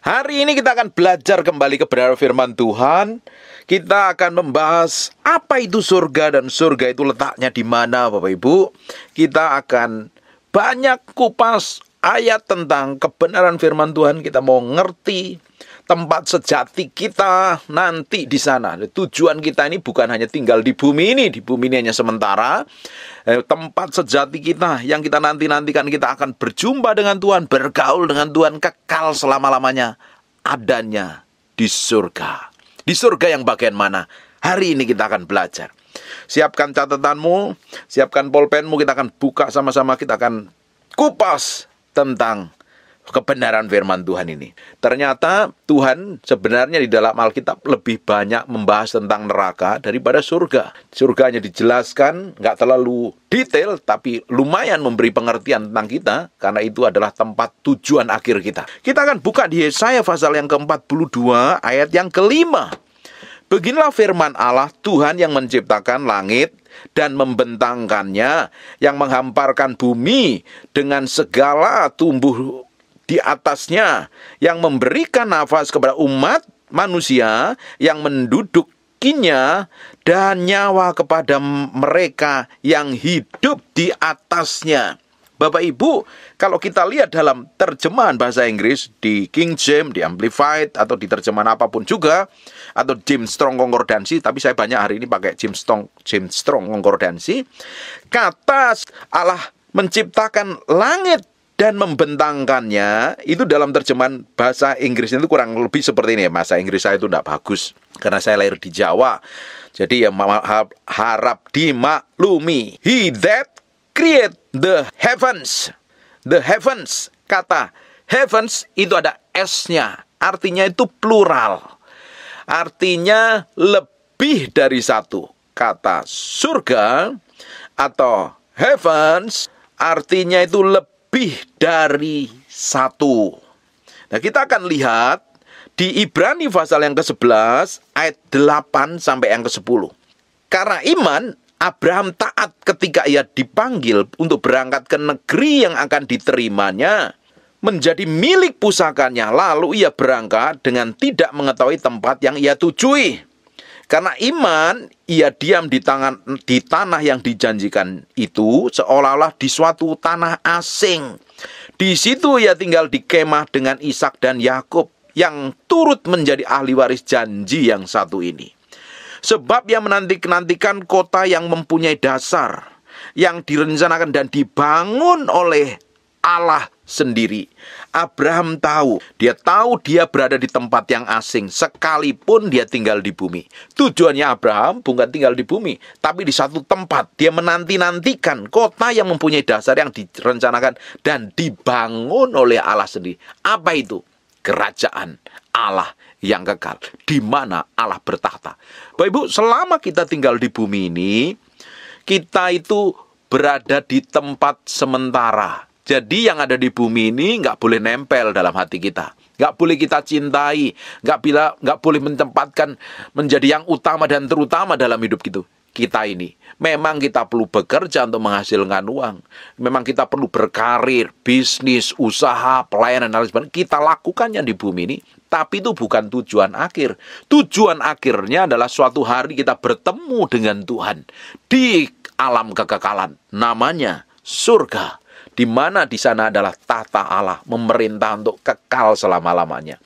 Hari ini kita akan belajar kembali kebenaran firman Tuhan. Kita akan membahas apa itu surga dan surga itu letaknya di mana, Bapak Ibu. Kita akan banyak kupas ayat tentang kebenaran firman Tuhan. Kita mau ngerti tempat sejati kita nanti di sana. Tujuan kita ini bukan hanya tinggal di bumi ini hanya sementara. Tempat sejati kita yang kita nantikan, kita akan berjumpa dengan Tuhan, bergaul dengan Tuhan, kekal selama-lamanya adanya di surga. Di surga yang bagian mana? Hari ini kita akan belajar. Siapkan catatanmu, siapkan pulpenmu, kita akan buka sama-sama, kita akan kupas tentang kebenaran firman Tuhan ini. Ternyata Tuhan sebenarnya di dalam Alkitab lebih banyak membahas tentang neraka daripada surga. Surganya dijelaskan, nggak terlalu detail, tapi lumayan memberi pengertian tentang kita, karena itu adalah tempat tujuan akhir kita. Kita akan buka di Yesaya pasal yang ke-42, ayat yang ke-5. Beginilah firman Allah, Tuhan yang menciptakan langit dan membentangkannya, yang menghamparkan bumi dengan segala tumbuh di atasnya, yang memberikan nafas kepada umat manusia, yang mendudukinya, dan nyawa kepada mereka yang hidup di atasnya. Bapak Ibu, kalau kita lihat dalam terjemahan bahasa Inggris, di King James, di Amplified, atau di terjemahan apapun juga, atau James Strong Concordance, tapi saya banyak hari ini pakai James Strong Concordance, kata Allah menciptakan langit dan membentangkannya, itu dalam terjemahan bahasa Inggris itu kurang lebih seperti ini. Bahasa Inggris saya itu tidak bagus, karena saya lahir di Jawa. Jadi ya harap dimaklumi. He that create the heavens. The heavens, kata heavens itu ada S-nya. Artinya itu plural. Artinya lebih dari satu. Kata surga atau heavens, artinya itu lebih dari satu. Nah, kita akan lihat di Ibrani pasal yang ke-11 ayat 8 sampai yang ke-10. Karena iman, Abraham taat ketika ia dipanggil untuk berangkat ke negeri yang akan diterimanya, menjadi milik pusakanya. Lalu ia berangkat dengan tidak mengetahui tempat yang ia tujui. Karena iman, ia diam di tanah yang dijanjikan itu, seolah-olah di suatu tanah asing. Di situ ia tinggal di kemah dengan Ishak dan Yakub, yang turut menjadi ahli waris janji yang satu ini. Sebab ia menantikan kota yang mempunyai dasar, yang direncanakan dan dibangun oleh Allah sendiri. Abraham tahu dia berada di tempat yang asing, sekalipun dia tinggal di bumi. Tujuannya Abraham bukan tinggal di bumi, tapi di satu tempat. Dia menantikan kota yang mempunyai dasar, yang direncanakan dan dibangun oleh Allah sendiri. Apa itu? Kerajaan Allah yang kekal, di mana Allah bertahta. Bapak Ibu, selama kita tinggal di bumi ini, kita itu berada di tempat sementara. Jadi yang ada di bumi ini nggak boleh nempel dalam hati kita. Nggak boleh kita cintai. Nggak boleh menempatkan menjadi yang utama dan terutama dalam hidup kita ini. Memang kita perlu bekerja untuk menghasilkan uang. Memang kita perlu berkarir, bisnis, usaha, pelayanan, dan sebagainya. Kita lakukannya di bumi ini. Tapi itu bukan tujuan akhir. Tujuan akhirnya adalah suatu hari kita bertemu dengan Tuhan di alam kekekalan. Namanya surga. Di mana di sana adalah tahta Allah, memerintah untuk kekal selama-lamanya.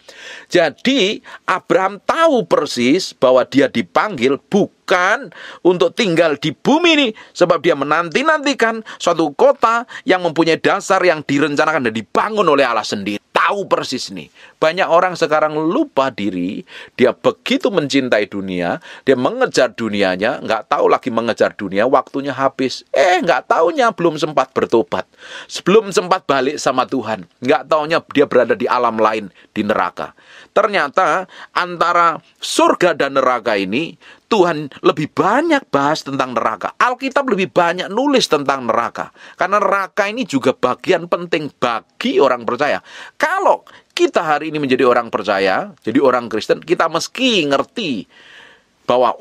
Jadi Abraham tahu persis bahwa dia dipanggil bukan untuk tinggal di bumi ini, sebab dia menantikan suatu kota yang mempunyai dasar, yang direncanakan dan dibangun oleh Allah sendiri. Tahu persis nih. Banyak orang sekarang lupa diri. Dia begitu mencintai dunia, dia mengejar dunianya, nggak tahu lagi mengejar dunia, waktunya habis. Nggak taunya belum sempat bertobat, sebelum sempat balik sama Tuhan. Nggak taunya dia berada di alam lain, di neraka. Ternyata antara surga dan neraka ini, Tuhan lebih banyak bahas tentang neraka. Alkitab lebih banyak nulis tentang neraka. Karena neraka ini juga bagian penting bagi orang percaya. Kalau kita hari ini menjadi orang percaya, jadi orang Kristen, kita mesti ngerti bahwa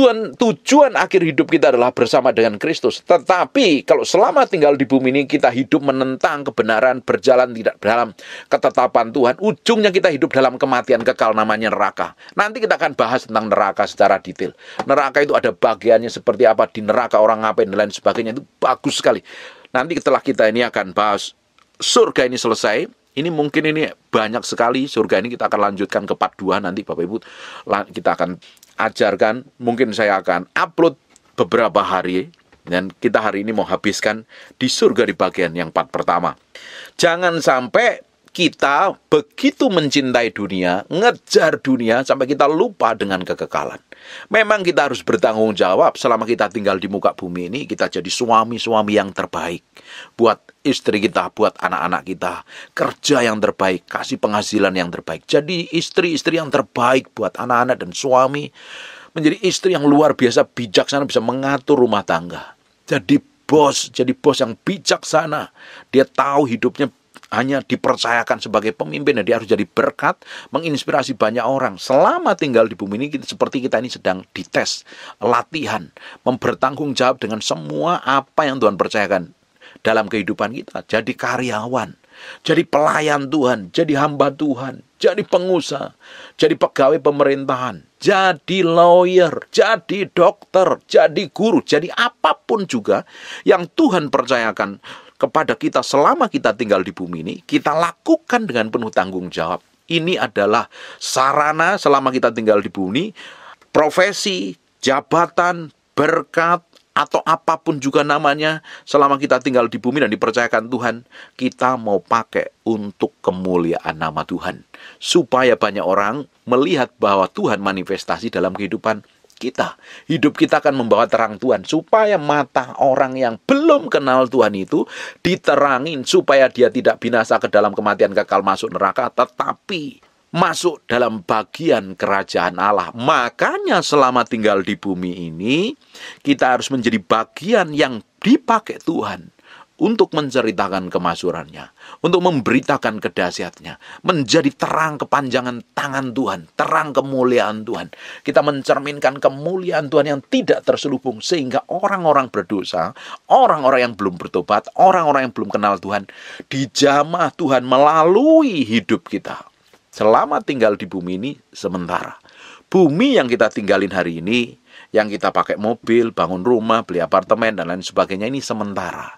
tujuan akhir hidup kita adalah bersama dengan Kristus. Tetapi kalau selama tinggal di bumi ini kita hidup menentang kebenaran, berjalan tidak dalam ketetapan Tuhan, ujungnya kita hidup dalam kematian kekal, namanya neraka. Nanti kita akan bahas tentang neraka secara detail. Neraka itu ada bagiannya seperti apa, di neraka orang ngapain dan lain sebagainya, itu bagus sekali. Nanti setelah kita ini akan bahas surga ini selesai. Ini mungkin ini banyak sekali surga ini, kita akan lanjutkan ke part 2 nanti Bapak Ibu. Kita akan ajarkan, mungkin saya akan upload beberapa hari, dan kita hari ini mau habiskan di surga di bagian yang part pertama. Jangan sampai kita begitu mencintai dunia, ngejar dunia, sampai kita lupa dengan kekekalan. Memang kita harus bertanggung jawab selama kita tinggal di muka bumi ini, kita jadi suami-suami yang terbaik buat istri kita, buat anak-anak kita, kerja yang terbaik, kasih penghasilan yang terbaik, jadi istri-istri yang terbaik buat anak-anak dan suami, menjadi istri yang luar biasa bijaksana, bisa mengatur rumah tangga, jadi bos yang bijaksana. Dia tahu hidupnya hanya dipercayakan sebagai pemimpin, dan dia harus jadi berkat, menginspirasi banyak orang. Selama tinggal di bumi ini, seperti kita ini sedang dites, latihan, mempertanggung jawab dengan semua apa yang Tuhan percayakan dalam kehidupan kita. Jadi karyawan, jadi pelayan Tuhan, jadi hamba Tuhan, jadi pengusaha, jadi pegawai pemerintahan, jadi lawyer, jadi dokter, jadi guru, jadi apapun juga yang Tuhan percayakan kepada kita selama kita tinggal di bumi ini, kita lakukan dengan penuh tanggung jawab. Ini adalah sarana selama kita tinggal di bumi, profesi, jabatan, berkat, atau apapun juga namanya, selama kita tinggal di bumi dan dipercayakan Tuhan, kita mau pakai untuk kemuliaan nama Tuhan. Supaya banyak orang melihat bahwa Tuhan manifestasi dalam kehidupan kita. Hidup kita akan membawa terang Tuhan, supaya mata orang yang belum kenal Tuhan itu diterangin, supaya dia tidak binasa ke dalam kematian kekal masuk neraka, tetapi masuk dalam bagian kerajaan Allah. Makanya selama tinggal di bumi ini, kita harus menjadi bagian yang dipakai Tuhan untuk menceritakan kemasyurannya, untuk memberitakan kedahsyatnya, menjadi terang kepanjangan tangan Tuhan, terang kemuliaan Tuhan. Kita mencerminkan kemuliaan Tuhan yang tidak terselubung, sehingga orang-orang berdosa, orang-orang yang belum bertobat, orang-orang yang belum kenal Tuhan, dijamah Tuhan melalui hidup kita. Selama tinggal di bumi ini sementara. Bumi yang kita tinggalin hari ini, yang kita pakai mobil, bangun rumah, beli apartemen, dan lain sebagainya, ini sementara.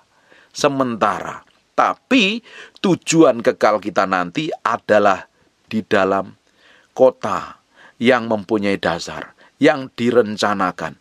Tapi tujuan kekal kita nanti adalah di dalam kota yang mempunyai dasar, yang direncanakan,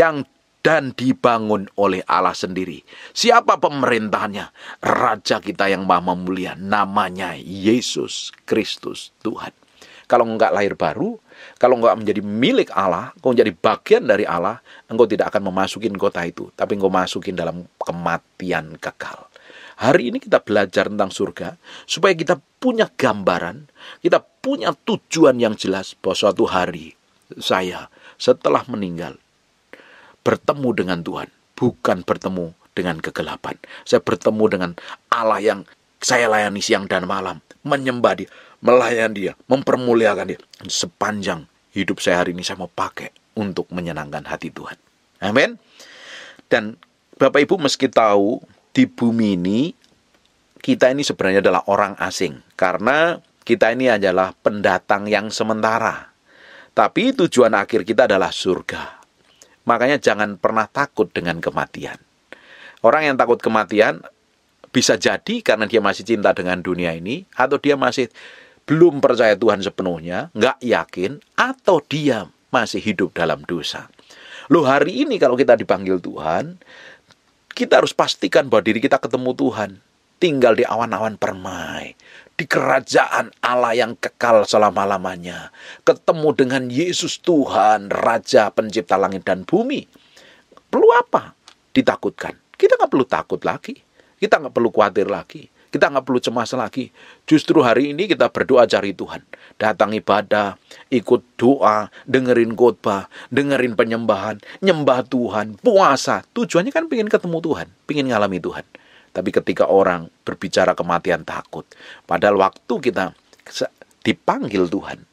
dan dibangun oleh Allah sendiri. Siapa pemerintahnya? Raja kita yang maha mulia, namanya Yesus Kristus Tuhan. Kalau enggak lahir baru, kalau enggak menjadi milik Allah, engkau menjadi bagian dari Allah, engkau tidak akan memasukin kota itu, tapi engkau masukin dalam kematian kekal. Hari ini kita belajar tentang surga, supaya kita punya gambaran, kita punya tujuan yang jelas, bahwa suatu hari saya setelah meninggal bertemu dengan Tuhan, bukan bertemu dengan kegelapan. Saya bertemu dengan Allah yang saya layani siang dan malam, menyembah Dia, melayani Dia, mempermuliakan Dia. Sepanjang hidup saya hari ini, saya mau pakai untuk menyenangkan hati Tuhan. Amin. Dan Bapak Ibu meski tahu, di bumi ini, kita ini sebenarnya adalah orang asing. Karena kita ini adalah pendatang yang sementara. Tapi tujuan akhir kita adalah surga. Makanya jangan pernah takut dengan kematian. Orang yang takut kematian bisa jadi karena dia masih cinta dengan dunia ini, atau dia masih belum percaya Tuhan sepenuhnya, nggak yakin, atau dia masih hidup dalam dosa. Loh, hari ini kalau kita dipanggil Tuhan, kita harus pastikan bahwa diri kita ketemu Tuhan, tinggal di awan-awan permai, di kerajaan Allah yang kekal selama-lamanya, ketemu dengan Yesus Tuhan, Raja Pencipta langit dan bumi. Perlu apa ditakutkan? Kita nggak perlu takut lagi, kita nggak perlu khawatir lagi, kita nggak perlu cemas lagi. Justru hari ini kita berdoa cari Tuhan, datang ibadah, ikut doa, dengerin khotbah, dengerin penyembahan, nyembah Tuhan, puasa. Tujuannya kan pengen ketemu Tuhan, pengen ngalami Tuhan. Tapi ketika orang berbicara kematian takut, padahal waktu kita dipanggil Tuhan,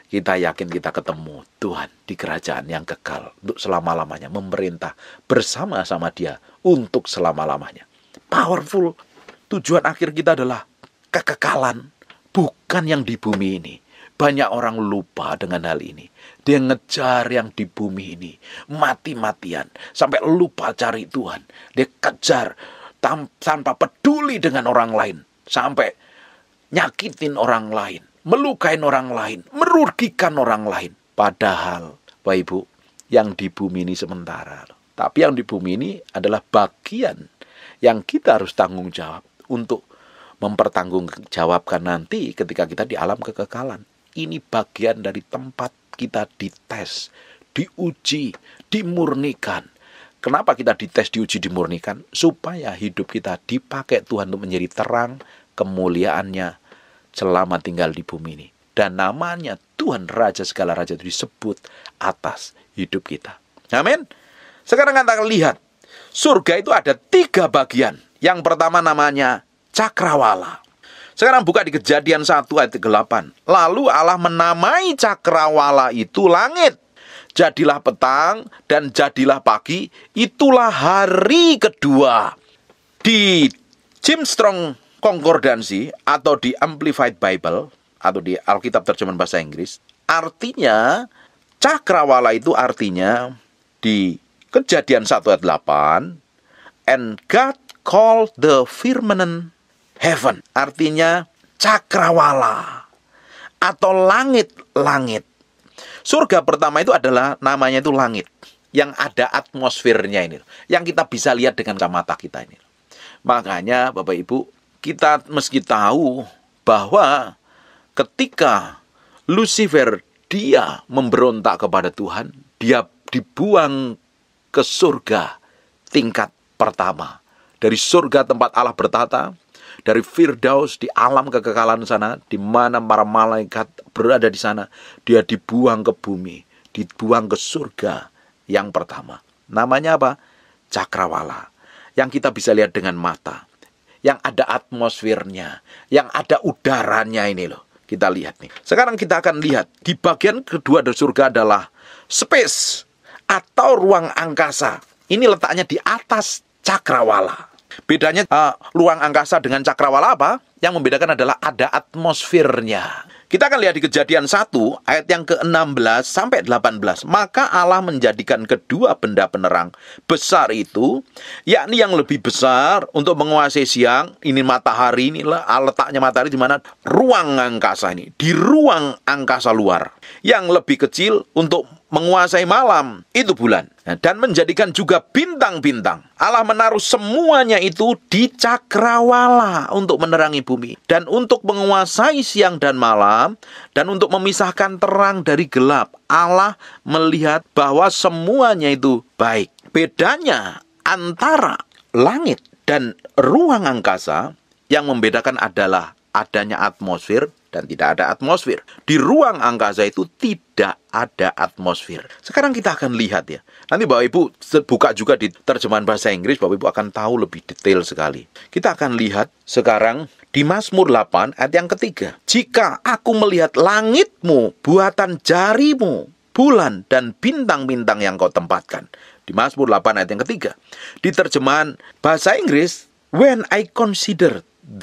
kita yakin kita ketemu Tuhan di kerajaan yang kekal untuk selama-lamanya, memerintah bersama-sama Dia untuk selama-lamanya. Powerful. Tujuan akhir kita adalah kekekalan, bukan yang di bumi ini. Banyak orang lupa dengan hal ini. Dia ngejar yang di bumi ini, mati-matian, sampai lupa cari Tuhan. Dia kejar tanpa peduli dengan orang lain, sampai nyakitin orang lain, melukain orang lain, merugikan orang lain. Padahal, Bapak Ibu, yang di bumi ini sementara. Tapi yang di bumi ini adalah bagian yang kita harus tanggung jawab untuk mempertanggungjawabkan nanti ketika kita di alam kekekalan. Ini bagian dari tempat kita dites, diuji, dimurnikan. Kenapa kita dites, diuji, dimurnikan? Supaya hidup kita dipakai Tuhan untuk menjadi terang kemuliaannya selama tinggal di bumi ini. Dan namanya Tuhan Raja segala Raja itu disebut atas hidup kita. Amin. Sekarang kita lihat, surga itu ada 3 bagian. Yang pertama namanya cakrawala. Sekarang buka di Kejadian 1 ayat 8. Lalu Allah menamai cakrawala itu langit. Jadilah petang dan jadilah pagi, itulah hari kedua. Di James Strong Concordance atau di Amplified Bible atau di Alkitab terjemahan bahasa Inggris, artinya cakrawala itu artinya di Kejadian 1 ayat 8, and God called the firmament heaven, artinya cakrawala atau langit-langit. Surga pertama itu adalah namanya itu langit, yang ada atmosfernya ini, yang kita bisa lihat dengan mata kita ini. Makanya Bapak Ibu, kita meski tahu bahwa ketika Lucifer dia memberontak kepada Tuhan, dia dibuang ke surga tingkat pertama. Dari surga tempat Allah bertata, dari Firdaus di alam kekekalan sana, di mana para malaikat berada di sana, dia dibuang ke bumi, dibuang ke surga yang pertama. Namanya apa? Cakrawala. Yang kita bisa lihat dengan mata, yang ada atmosfernya, yang ada udaranya ini loh. Kita lihat nih. Sekarang kita akan lihat di bagian kedua dari surga adalah space atau ruang angkasa. Ini letaknya di atas cakrawala. Bedanya ruang angkasa dengan cakrawala apa? Yang membedakan adalah ada atmosfernya. Kita akan lihat di Kejadian 1 ayat yang ke-16 sampai 18. Maka Allah menjadikan kedua benda penerang besar itu, yakni yang lebih besar untuk menguasai siang, ini matahari, inilah letaknya matahari di mana? Ruang angkasa ini, di ruang angkasa luar. Yang lebih kecil untuk menguasai malam, itu bulan. Dan menjadikan juga bintang-bintang. Allah menaruh semuanya itu di cakrawala untuk menerangi bumi. Dan untuk menguasai siang dan malam, dan untuk memisahkan terang dari gelap. Allah melihat bahwa semuanya itu baik. Bedanya antara langit dan ruang angkasa, yang membedakan adalah adanya atmosfer dan tidak ada atmosfer. Di ruang angkasa itu tidak ada atmosfer. Sekarang kita akan lihat ya. Nanti Bapak Ibu buka juga di terjemahan bahasa Inggris, Bapak Ibu akan tahu lebih detail sekali. Kita akan lihat sekarang di Mazmur 8 ayat yang ketiga. Jika aku melihat langitmu, buatan jarimu, bulan dan bintang-bintang yang kau tempatkan. Di Mazmur 8 ayat yang ketiga. Di terjemahan bahasa Inggris, when I consider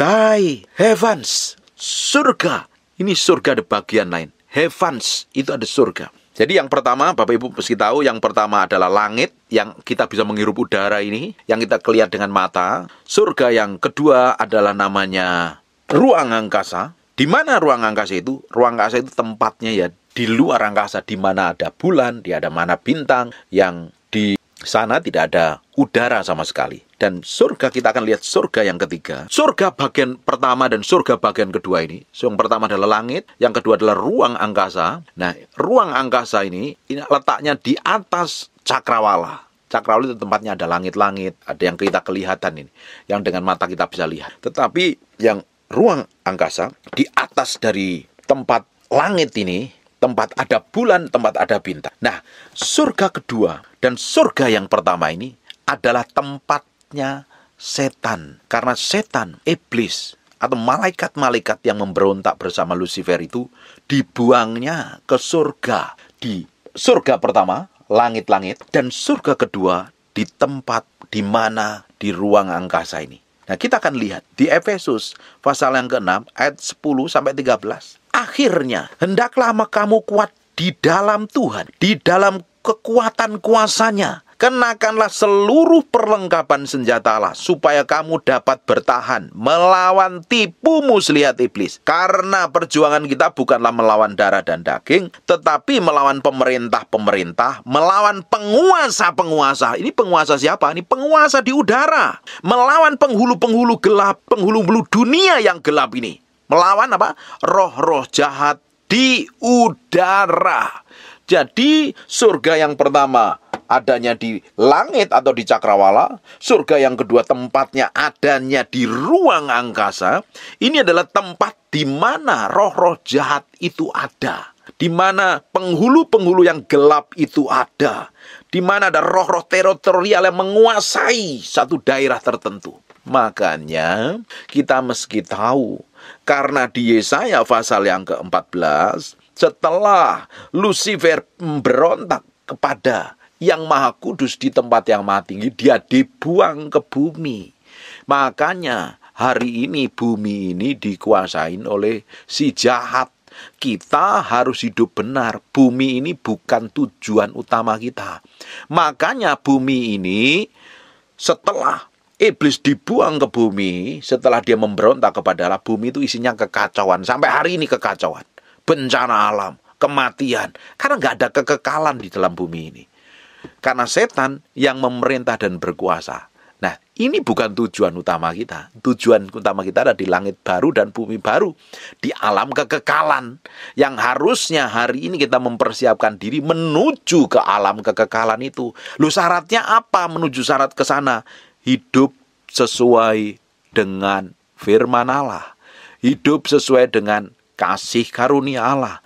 thy heavens, surga. Ini surga ada bagian lain. Heavens, itu ada surga. Jadi yang pertama, Bapak Ibu mesti tahu, yang pertama adalah langit, yang kita bisa menghirup udara ini, yang kita lihat dengan mata. Surga yang kedua adalah namanya ruang angkasa. Di mana ruang angkasa itu? Ruang angkasa itu tempatnya ya di luar angkasa, di mana ada bulan, di mana bintang, yang di sana tidak ada udara sama sekali. Dan surga, kita akan lihat surga yang ketiga. Surga bagian pertama dan surga bagian kedua ini. Yang pertama adalah langit, yang kedua adalah ruang angkasa. Nah, ruang angkasa ini letaknya di atas cakrawala. Cakrawala itu tempatnya ada langit-langit, ada yang kita kelihatan ini, yang dengan mata kita bisa lihat. Tetapi yang ruang angkasa, di atas dari tempat langit ini, tempat ada bulan, tempat ada bintang. Nah, surga kedua dan surga yang pertama ini adalah tempatnya setan. Karena setan, iblis, atau malaikat-malaikat yang memberontak bersama Lucifer itu dibuangnya ke surga. Di surga pertama, langit-langit, dan surga kedua di tempat di mana di ruang angkasa ini. Nah, kita akan lihat di Efesus pasal yang ke-6 ayat 10 sampai 13. Akhirnya, hendaklah kamu kuat di dalam Tuhan, di dalam kekuatan kuasanya. Kenakanlah seluruh perlengkapan senjata Allah, supaya kamu dapat bertahan melawan tipu muslihat iblis. Karena perjuangan kita bukanlah melawan darah dan daging, tetapi melawan pemerintah-pemerintah, melawan penguasa-penguasa. Ini penguasa siapa? Ini penguasa di udara. Melawan penghulu-penghulu gelap, penghulu-penghulu dunia yang gelap ini. Melawan apa? Roh-roh jahat di udara. Jadi surga yang pertama adanya di langit atau di cakrawala. Surga yang kedua tempatnya adanya di ruang angkasa. Ini adalah tempat di mana roh-roh jahat itu ada. Di mana penghulu-penghulu yang gelap itu ada. Di mana ada roh-roh teritorial yang menguasai satu daerah tertentu. Makanya kita meski tahu, karena di Yesaya pasal yang ke-14, setelah Lucifer memberontak kepada Yang Maha Kudus di tempat yang maha tinggi, dia dibuang ke bumi. Makanya hari ini bumi ini dikuasain oleh si jahat. Kita harus hidup benar. Bumi ini bukan tujuan utama kita. Makanya bumi ini setelah iblis dibuang ke bumi, setelah dia memberontak kepada Allah, bumi itu isinya kekacauan. Sampai hari ini kekacauan. Bencana alam, kematian. Karena nggak ada kekekalan di dalam bumi ini. Karena setan yang memerintah dan berkuasa. Nah, ini bukan tujuan utama kita. Tujuan utama kita ada di langit baru dan bumi baru. Di alam kekekalan. Yang harusnya hari ini kita mempersiapkan diri menuju ke alam kekekalan itu. Loh, syaratnya apa menuju syarat ke sana? Hidup sesuai dengan firman Allah. Hidup sesuai dengan kasih karunia Allah.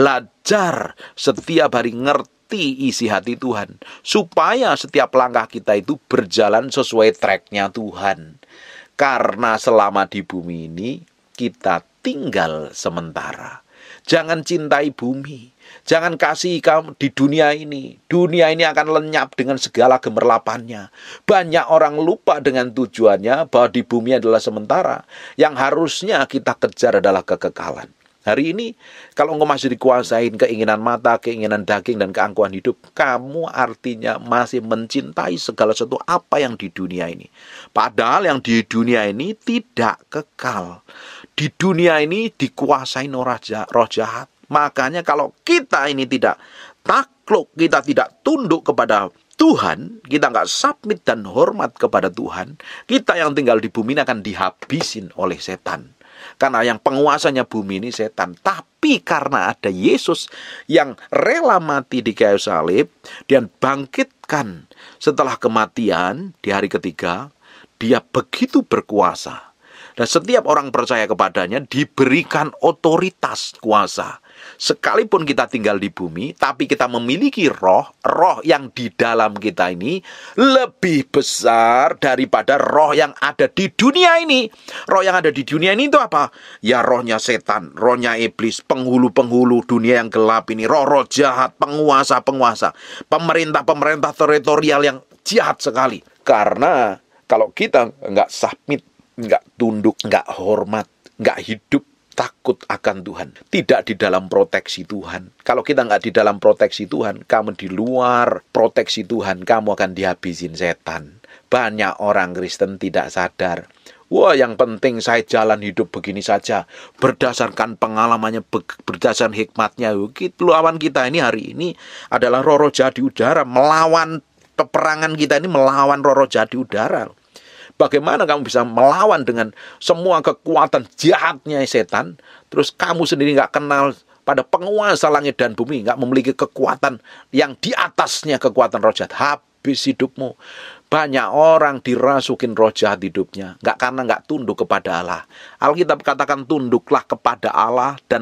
Belajar setiap hari ngerti isi hati Tuhan, supaya setiap langkah kita itu berjalan sesuai tracknya Tuhan. Karena selama di bumi ini kita tinggal sementara. Jangan cintai bumi, jangan kasih kamu di dunia ini. Dunia ini akan lenyap dengan segala gemerlapannya. Banyak orang lupa dengan tujuannya, bahwa di bumi adalah sementara. Yang harusnya kita kejar adalah kekekalan. Hari ini, kalau engkau masih dikuasain keinginan mata, keinginan daging, dan keangkuhan hidup, kamu artinya masih mencintai segala sesuatu apa yang di dunia ini. Padahal yang di dunia ini tidak kekal. Di dunia ini dikuasain roh jahat. Makanya kalau kita ini tidak takluk, kita tidak tunduk kepada Tuhan, kita nggak submit dan hormat kepada Tuhan, kita yang tinggal di bumi ini akan dihabisin oleh setan. Karena yang penguasanya bumi ini setan. Tapi karena ada Yesus yang rela mati di kayu salib dan bangkitkan setelah kematian di hari ketiga, dia begitu berkuasa. Dan setiap orang percaya kepadanya diberikan otoritas kuasa. Sekalipun kita tinggal di bumi, tapi kita memiliki roh yang di dalam kita ini lebih besar daripada roh yang ada di dunia ini. Roh yang ada di dunia ini itu apa? Ya rohnya setan, rohnya iblis, penghulu-penghulu dunia yang gelap ini, roh-roh jahat, penguasa-penguasa, pemerintah-pemerintah teritorial yang jahat sekali. Karena kalau kita nggak submit, nggak tunduk, nggak hormat, nggak hidup takut akan Tuhan, tidak di dalam proteksi Tuhan. Kalau kita nggak di dalam proteksi Tuhan, kamu di luar proteksi Tuhan, kamu akan dihabisin setan. Banyak orang Kristen tidak sadar. Wah, yang penting saya jalan hidup begini saja, berdasarkan pengalamannya, berdasarkan hikmatnya. Lawan kita ini hari ini adalah roh-roh jahat di udara. Melawan peperangan kita ini melawan roh-roh jahat di udara. Bagaimana kamu bisa melawan dengan semua kekuatan jahatnya setan, terus kamu sendiri nggak kenal pada penguasa langit dan bumi, nggak memiliki kekuatan yang di atasnya kekuatan roh jahat, habis hidupmu. Banyak orang dirasukin roh jahat hidupnya, karena nggak tunduk kepada Allah. Alkitab katakan tunduklah kepada Allah dan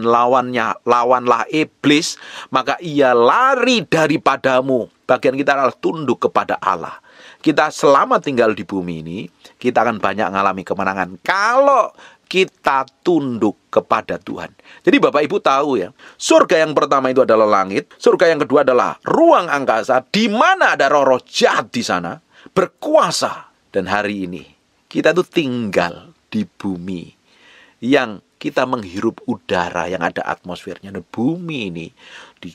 lawanlah iblis, maka ia lari daripadamu. Bagian kita adalah tunduk kepada Allah. Kita selama tinggal di bumi ini, kita akan banyak mengalami kemenangan. Kalau kita tunduk kepada Tuhan. Jadi Bapak Ibu tahu ya, surga yang pertama itu adalah langit, surga yang kedua adalah ruang angkasa, di mana ada roh-roh jahat di sana, berkuasa. Dan hari ini, kita tuh tinggal di bumi, yang kita menghirup udara yang ada atmosfernya. Dan bumi ini, di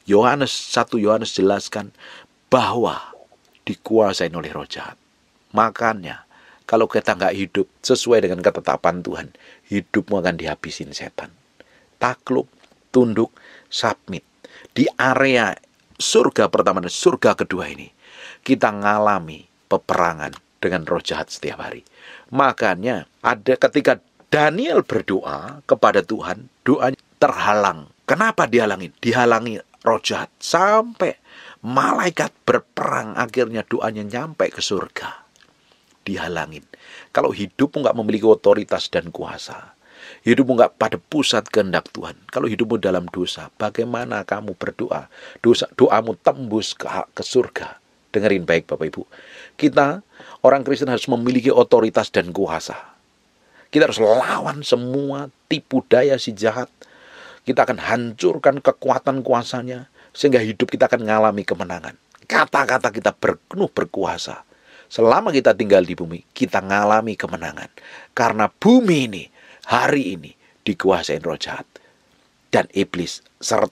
1 Yohanes jelaskan, bahwa dikuasai oleh roh jahat. Makanya, kalau kita nggak hidup sesuai dengan ketetapan Tuhan, hidupmu akan dihabisin setan. Takluk, tunduk, submit. Di area surga pertama dan surga kedua ini, kita ngalami peperangan dengan roh jahat setiap hari. Makanya, ada ketika Daniel berdoa kepada Tuhan, doanya terhalang. Kenapa dihalangin? Dihalangi roh jahat. Sampai malaikat berperang, akhirnya doanya nyampe ke surga. Dihalangin. Kalau hidupmu nggak memiliki otoritas dan kuasa, hidupmu nggak pada pusat kehendak Tuhan, kalau hidupmu dalam dosa, bagaimana kamu berdoa? Doamu tembus ke surga. Dengerin baik Bapak Ibu. Kita, orang Kristen, harus memiliki otoritas dan kuasa. Kita harus lawan semua tipu daya si jahat. Kita akan hancurkan kekuatan kuasanya, sehingga hidup kita akan mengalami kemenangan. Kata-kata kita penuh berkuasa. Selama kita tinggal di bumi, kita mengalami kemenangan. Karena bumi ini, hari ini, dikuasai roh jahat dan iblis,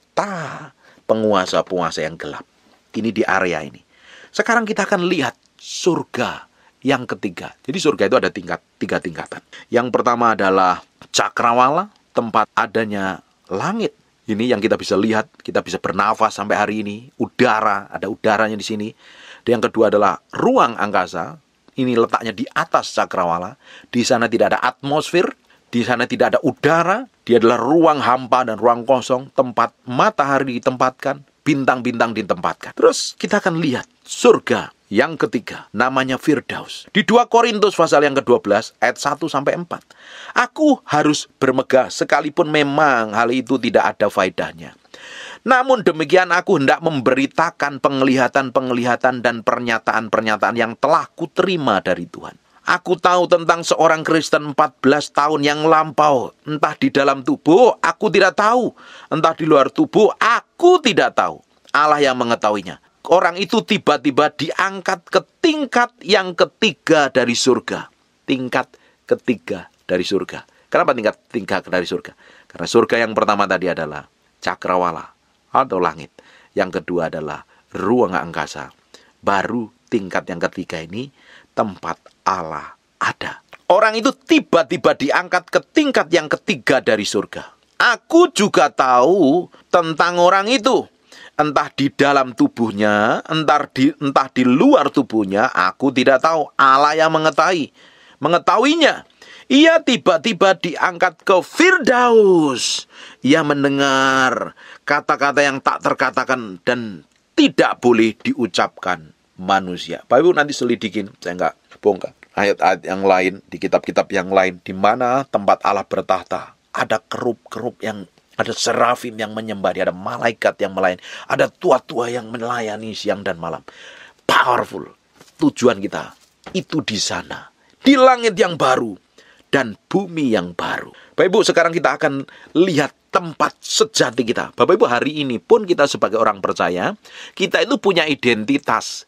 serta penguasa-penguasa yang gelap. Ini di area ini. Sekarang kita akan lihat surga yang ketiga. Jadi surga itu ada tiga tingkatan. Yang pertama adalah cakrawala, tempat adanya langit. Ini yang kita bisa lihat, kita bisa bernafas sampai hari ini. Udara, ada udaranya di sini. Dan yang kedua adalah ruang angkasa. Ini letaknya di atas cakrawala. Di sana tidak ada atmosfer, di sana tidak ada udara. Dia adalah ruang hampa dan ruang kosong, tempat matahari ditempatkan, bintang-bintang ditempatkan. Terus kita akan lihat surga yang ketiga, namanya Firdaus. Di 2 Korintus pasal yang ke-12 ayat 1-4. Aku harus bermegah sekalipun memang hal itu tidak ada faedahnya. Namun demikian aku hendak memberitakan penglihatan-penglihatan dan pernyataan-pernyataan yang telah kuterima dari Tuhan. Aku tahu tentang seorang Kristen 14 tahun yang lampau. Entah di dalam tubuh, aku tidak tahu. Entah di luar tubuh, aku tidak tahu. Allah yang mengetahuinya. Orang itu tiba-tiba diangkat ke tingkat yang ketiga dari surga. Tingkat ketiga dari surga. Kenapa tingkat dari surga? Karena surga yang pertama tadi adalah cakrawala atau langit. Yang kedua adalah ruang angkasa. Baru tingkat yang ketiga ini tempat Allah ada. Orang itu tiba-tiba diangkat ke tingkat yang ketiga dari surga. Aku juga tahu tentang orang itu. Entah di dalam tubuhnya, entah di luar tubuhnya, aku tidak tahu. Allah yang mengetahuinya. Ia tiba-tiba diangkat ke Firdaus. Ia mendengar kata-kata yang tak terkatakan dan tidak boleh diucapkan manusia. Bapak Ibu nanti selidikin, saya nggak bongkar. Ayat-ayat yang lain, di kitab-kitab yang lain, di mana tempat Allah bertahta, ada kerup-kerup yang, ada serafim yang menyembah, ada malaikat yang melayani, ada tua-tua yang melayani siang dan malam. Powerful. Tujuan kita itu di sana, di langit yang baru dan bumi yang baru. Bapak Ibu, sekarang kita akan lihat tempat sejati kita. Bapak Ibu, hari ini pun kita sebagai orang percaya, kita itu punya identitas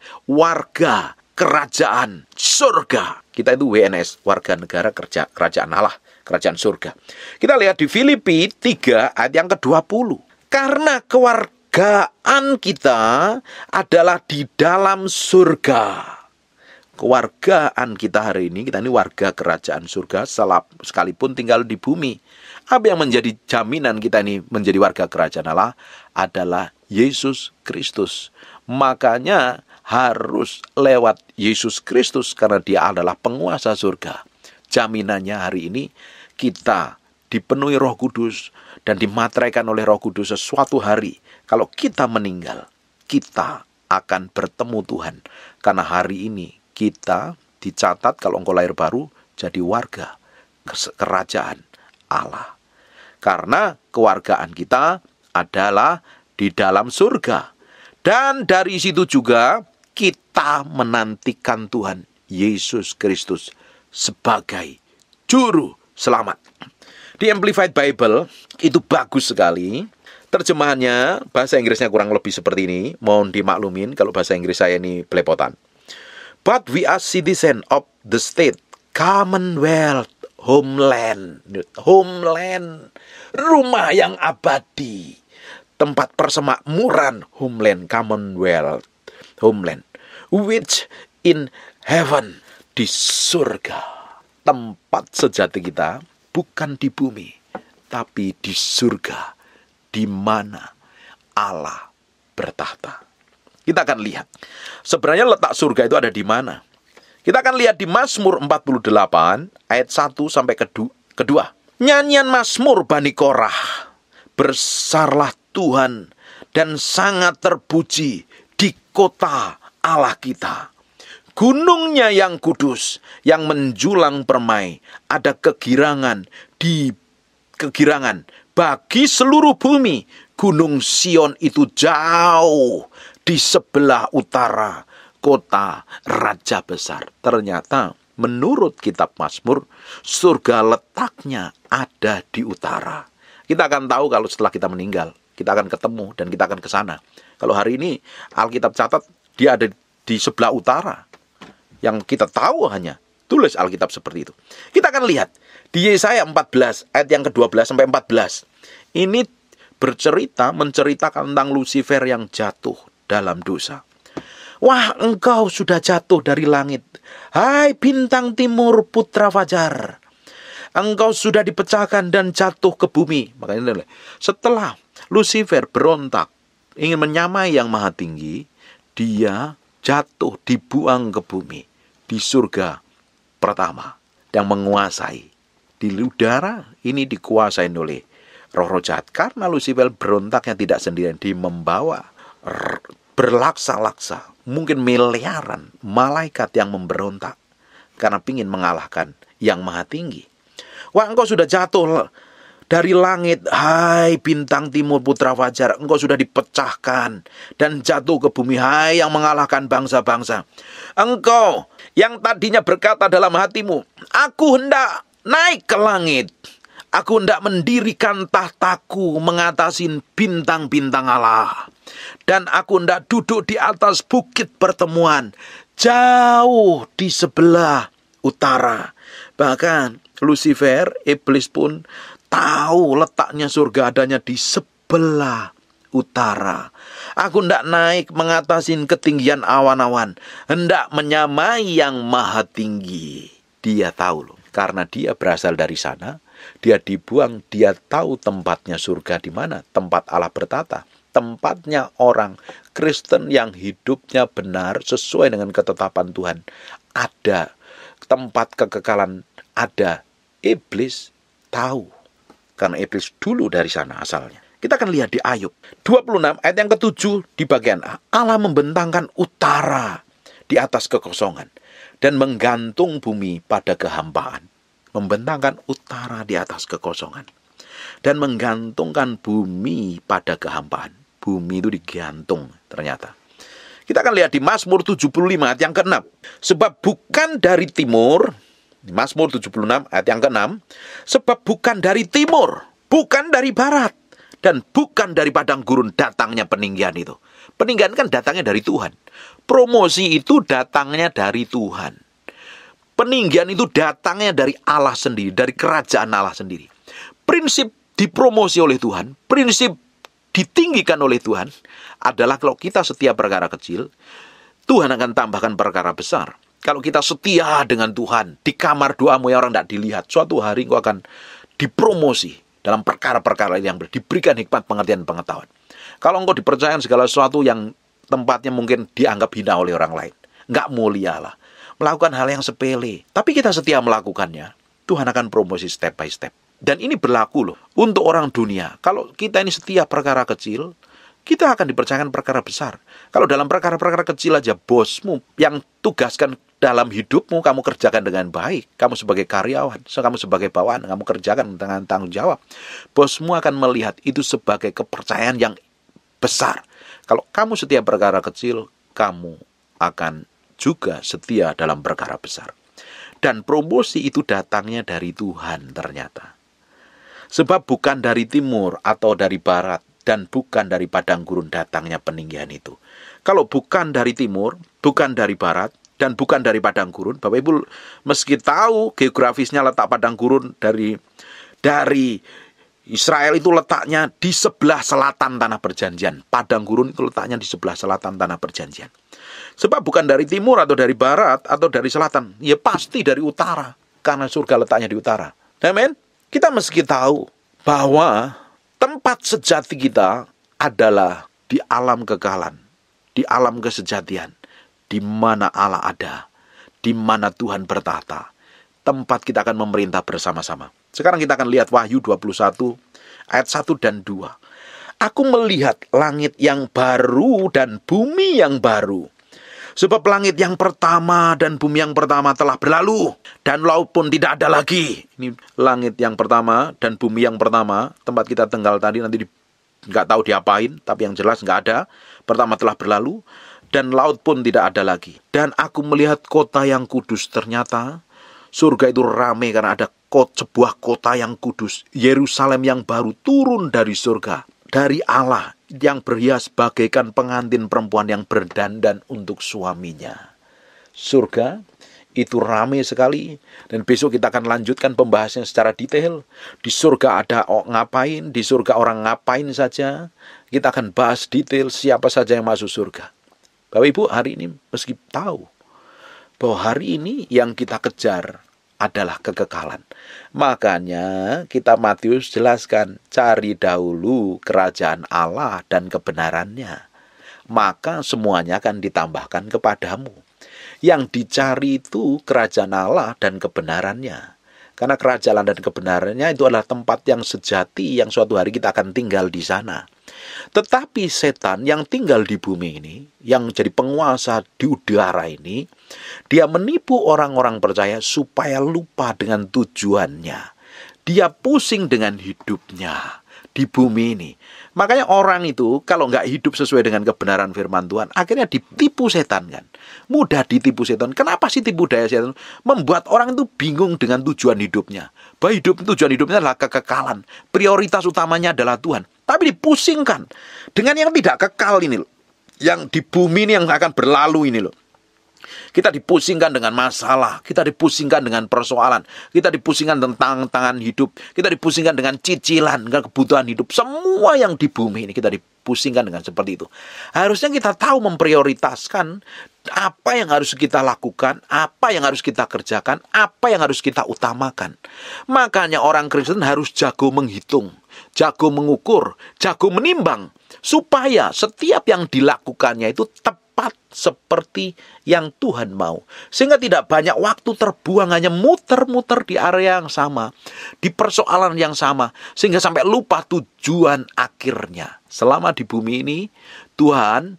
warga kerajaan surga. Kita itu WNS, warga negara kerajaan Allah, kerajaan surga. Kita lihat di Filipi 3 ayat yang ke-20. Karena kewargaan kita adalah di dalam surga. Kewargaan kita hari ini, kita ini warga kerajaan surga, sekalipun tinggal di bumi. Apa yang menjadi jaminan kita ini menjadi warga kerajaan Allah adalah Yesus Kristus. Makanya harus lewat Yesus Kristus karena dia adalah penguasa surga. Jaminannya hari ini kita dipenuhi Roh Kudus dan dimateraikan oleh Roh Kudus. Sesuatu hari kalau kita meninggal, kita akan bertemu Tuhan. Karena hari ini kita dicatat kalau engkau lahir baru jadi warga kerajaan Allah. Karena kewargaan kita adalah di dalam surga. Dan dari situ juga kita menantikan Tuhan Yesus Kristus sebagai juru selamat. Di Amplified Bible itu bagus sekali. Terjemahannya bahasa Inggrisnya kurang lebih seperti ini. Mohon dimaklumin kalau bahasa Inggris saya ini belepotan. But we are citizen of the state, commonwealth, homeland. Homeland, rumah yang abadi. Tempat persemakmuran, homeland, commonwealth, homeland. Which in heaven, di surga. Tempat sejati kita bukan di bumi, tapi di surga, di mana Allah bertahta. Kita akan lihat sebenarnya letak surga itu ada di mana. Kita akan lihat di Mazmur 48 ayat 1 sampai kedua. Nyanyian Mazmur Bani Korah. Besarlah Tuhan dan sangat terpuji di kota Allah kita. Gunungnya yang kudus, yang menjulang permai, ada kegirangan bagi seluruh bumi. Gunung Sion itu jauh di sebelah utara kota Raja Besar. Ternyata menurut kitab Mazmur, surga letaknya ada di utara. Kita akan tahu kalau setelah kita meninggal, kita akan ketemu dan kita akan ke sana. Kalau hari ini Alkitab catat dia ada di sebelah utara. Yang kita tahu hanya tulis Alkitab seperti itu. Kita akan lihat di Yesaya 14 ayat yang ke-12 sampai 14. Ini menceritakan tentang Lucifer yang jatuh dalam dosa. Wah, engkau sudah jatuh dari langit, hai bintang timur putra fajar. Engkau sudah dipecahkan dan jatuh ke bumi. Makanya setelah Lucifer berontak, ingin menyamai yang maha tinggi, dia jatuh, dibuang ke bumi. Di surga pertama yang menguasai. Di udara ini dikuasai oleh roh-roh jahat. Karena Lucifer berontaknya tidak sendirian. Dia membawa berlaksa-laksa, mungkin miliaran malaikat yang memberontak. Karena ingin mengalahkan yang maha tinggi. Wah, engkau sudah jatuh dari langit, hai bintang timur putra fajar. Engkau sudah dipecahkan dan jatuh ke bumi, hai yang mengalahkan bangsa-bangsa. Engkau yang tadinya berkata dalam hatimu, aku hendak naik ke langit. Aku hendak mendirikan tahtaku mengatasi bintang-bintang Allah. Dan aku hendak duduk di atas bukit pertemuan, jauh di sebelah utara. Bahkan Lucifer, iblis pun tahu letaknya surga adanya di sebelah utara. Aku hendak naik mengatasi ketinggian awan-awan, hendak menyamai yang maha tinggi. Dia tahu loh, karena dia berasal dari sana, dia dibuang, dia tahu tempatnya surga di mana, tempat Allah bertata. Tempatnya orang Kristen yang hidupnya benar sesuai dengan ketetapan Tuhan. Ada tempat kekekalan, ada. Iblis tahu, karena iblis dulu dari sana asalnya. Kita akan lihat di Ayub 26 ayat yang ke-7 di bagian A. Allah membentangkan utara di atas kekosongan dan menggantung bumi pada kehampaan. Membentangkan utara di atas kekosongan dan menggantungkan bumi pada kehampaan. Bumi itu digantung ternyata. Kita akan lihat di Mazmur 75 ayat yang ke-6. Sebab bukan dari timur, Mazmur 76 ayat yang ke-6, sebab bukan dari timur, bukan dari barat, dan bukan dari padang gurun datangnya peninggian itu. Peninggian kan datangnya dari Tuhan. Promosi itu datangnya dari Tuhan. Peninggian itu datangnya dari Allah sendiri, dari kerajaan Allah sendiri. Prinsip dipromosi oleh Tuhan, prinsip ditinggikan oleh Tuhan adalah kalau kita setia perkara kecil, Tuhan akan tambahkan perkara besar. Kalau kita setia dengan Tuhan, di kamar doamu yang orang tidak dilihat, suatu hari engkau akan dipromosi dalam perkara-perkara yang diberikan hikmat, pengertian, pengetahuan. Kalau engkau dipercayakan segala sesuatu yang tempatnya mungkin dianggap hina oleh orang lain, nggak mulia lah, melakukan hal yang sepele, tapi kita setia melakukannya, Tuhan akan promosi step by step. Dan ini berlaku loh untuk orang dunia. Kalau kita ini setia perkara kecil, kita akan dipercayakan perkara besar. Kalau dalam perkara-perkara kecil aja bosmu yang tugaskan dalam hidupmu, kamu kerjakan dengan baik. Kamu sebagai karyawan, kamu sebagai bawahan, kamu kerjakan dengan tanggung jawab. Bosmu akan melihat itu sebagai kepercayaan yang besar. Kalau kamu setia perkara kecil, kamu akan juga setia dalam perkara besar. Dan promosi itu datangnya dari Tuhan ternyata. Sebab bukan dari timur atau dari barat, dan bukan dari padang gurun datangnya peninggian itu. Kalau bukan dari timur, bukan dari barat, dan bukan dari padang gurun, Bapak Ibu meski tahu geografisnya letak padang gurun dari Israel itu letaknya di sebelah selatan tanah perjanjian. Padang gurun itu letaknya di sebelah selatan tanah perjanjian. Sebab bukan dari timur atau dari barat atau dari selatan, ya pasti dari utara, karena surga letaknya di utara. Amin. Kita meski tahu bahwa tempat sejati kita adalah di alam kekekalan, di alam kesejatian, di mana Allah ada, di mana Tuhan bertahta. Tempat kita akan memerintah bersama-sama. Sekarang kita akan lihat Wahyu 21 ayat 1 dan 2. Aku melihat langit yang baru dan bumi yang baru. Sebab langit yang pertama dan bumi yang pertama telah berlalu, dan laut pun tidak ada lagi. Ini langit yang pertama dan bumi yang pertama, tempat kita tinggal tadi nanti nggak tahu diapain, tapi yang jelas nggak ada. Pertama telah berlalu, dan laut pun tidak ada lagi. Dan aku melihat kota yang kudus. Ternyata surga itu ramai karena ada sebuah kota yang kudus, Yerusalem yang baru turun dari surga, dari Allah, yang berhias bagaikan pengantin perempuan yang berdandan untuk suaminya. Surga itu ramai sekali, dan besok kita akan lanjutkan pembahasannya secara detail. Di surga ada ngapain, di surga orang ngapain saja. Kita akan bahas detail siapa saja yang masuk surga. Bapak Ibu, hari ini meski tahu bahwa hari ini yang kita kejar adalah kekekalan. Makanya kita Matius jelaskan, cari dahulu kerajaan Allah dan kebenarannya, maka semuanya akan ditambahkan kepadamu. Yang dicari itu kerajaan Allah dan kebenarannya. Karena kerajaan dan kebenarannya itu adalah tempat yang sejati yang suatu hari kita akan tinggal di sana. Tetapi setan yang tinggal di bumi ini, yang jadi penguasa di udara ini, dia menipu orang-orang percaya supaya lupa dengan tujuannya. Dia pusing dengan hidupnya di bumi ini. Makanya orang itu kalau nggak hidup sesuai dengan kebenaran firman Tuhan, akhirnya ditipu setan kan. Mudah ditipu setan. Kenapa sih tipu daya setan? Membuat orang itu bingung dengan tujuan hidupnya. Bahwa tujuan hidupnya adalah kekekalan. Prioritas utamanya adalah Tuhan. Tapi dipusingkan dengan yang tidak kekal ini loh. Yang di bumi ini yang akan berlalu ini loh. Kita dipusingkan dengan masalah, kita dipusingkan dengan persoalan, kita dipusingkan tentang tangan hidup, kita dipusingkan dengan cicilan, dengan kebutuhan hidup. Semua yang di bumi ini kita dipusingkan dengan seperti itu. Harusnya kita tahu memprioritaskan apa yang harus kita lakukan, apa yang harus kita kerjakan, apa yang harus kita utamakan. Makanya orang Kristen harus jago menghitung, jago mengukur, jago menimbang, supaya setiap yang dilakukannya itu tepat seperti yang Tuhan mau. Sehingga tidak banyak waktu terbuang hanya muter-muter di area yang sama, di persoalan yang sama, sehingga sampai lupa tujuan akhirnya. Selama di bumi ini, Tuhan